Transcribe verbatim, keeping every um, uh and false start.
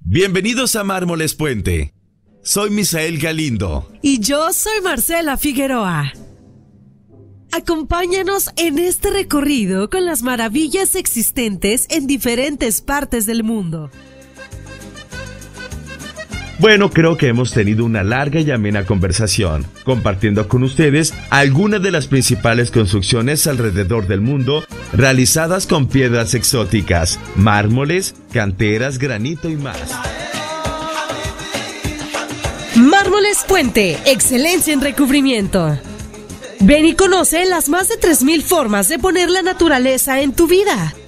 Bienvenidos a Mármoles Puente. Soy Misael Galindo. Y yo soy Marcela Figueroa. Acompáñanos en este recorrido con las maravillas existentes en diferentes partes del mundo. Bueno, creo que hemos tenido una larga y amena conversación, compartiendo con ustedes algunas de las principales construcciones alrededor del mundo realizadas con piedras exóticas, mármoles, canteras, granito y más. Mármoles Puente, excelencia en recubrimiento. Ven y conoce las más de tres mil formas de poner la naturaleza en tu vida.